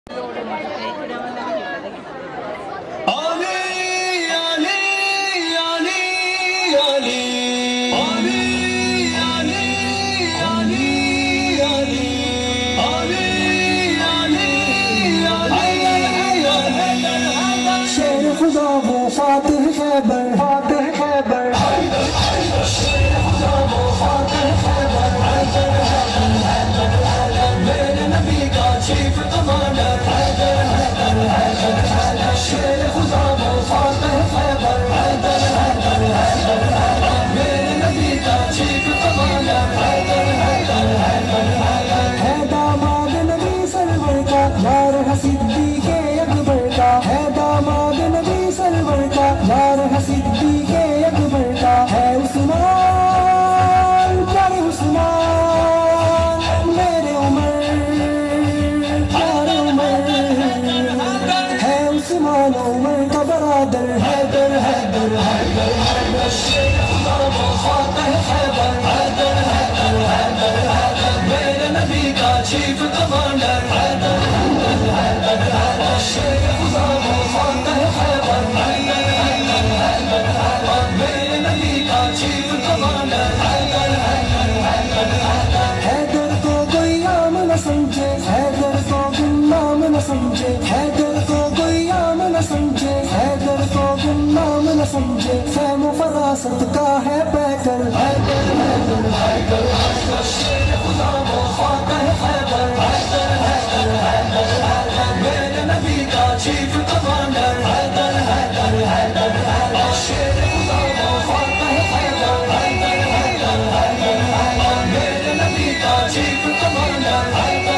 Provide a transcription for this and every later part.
فراست کا ہے پیکر میرے نبی کا چیف کمانڈر میرے نبی کا چیف کمانڈر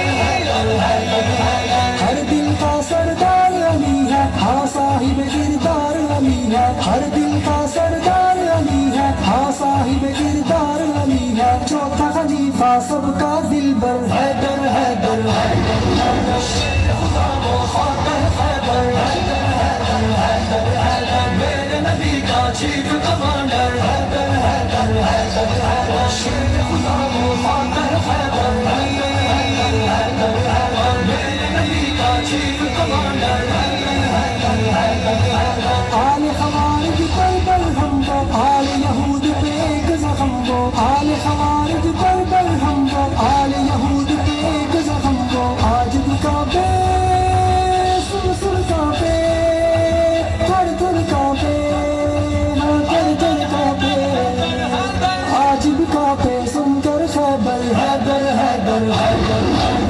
ہر دل کا سردار علی ہے ہاں صاحب کردار علی ہے ہر دل کا سردار علی ہے ہاں صاحب کردار علی ہے چوتھا خلیفہ سب کا دلبر حیدر حیدر میرے نبی کا چیف کمانڈر میرے نبی کا چیف کمانڈر آل خوارج پر برہم وہ آل یہود پہ ایک زخم وہ آل خوارج پر برہم وہ آل یہود پہ ایک زخم وہ آج بھی کعبے سر سر کعبے تھر تھر کعبے ہاں تھر تھر کعبے آج بھی کعبے سن کر خیبر حیدر حیدر حیدر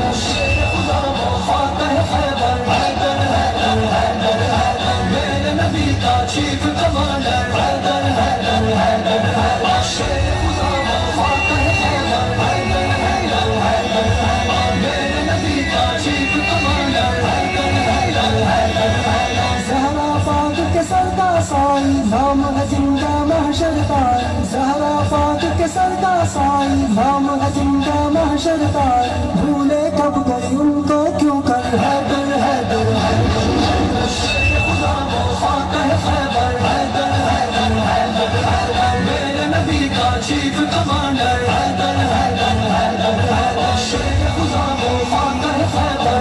چیف کمانڈر حیدر حیدر حیدر شیر خدا فاتح حیدر میرے نبی کا چیف کمانڈر زہرا پاک کے سردا سائی نام ہے زندہ محشر پائے زہرا پاک کے سردا سائی نام ہے زندہ محشر پائے بھولے کب گئی ان کو کیوں کر حیدر حیدر شیر خدا فاتح میرے نبی کا چیف کمانڈر شیر خدا فاتح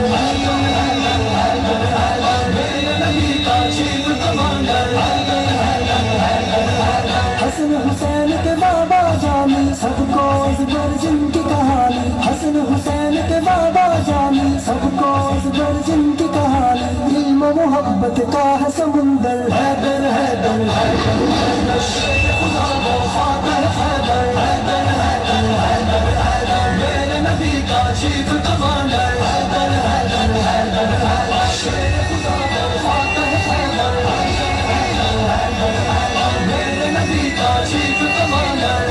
میرے نبی کا چیف کمانڈر حسن حسین کے بابا جانی سب کو ازبر جن کی کہانی حسن حسین کے بابا جانی سب کو ازبر جن کی کہانی علم و محبت کا ہے سمندر حیدر حیدر شیر خدا فاتح میرے نبی کا چیف کمانڈر شیر خدا فاتح میرے نبی کا چیف کمانڈر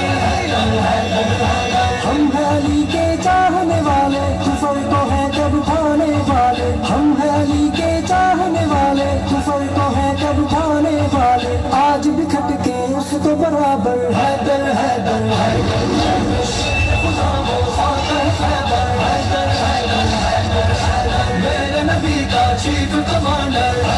ہم ہیں علی کے چاہنے والے کفر کو ہے جب کھانے والے ہم ہیں علی کے چاہنے والے کفر کو ہے جب کھانے والے آج بھی کھٹ کے اس کو برابر حیدر حیدر میرے نبی کا چیف کمانڈر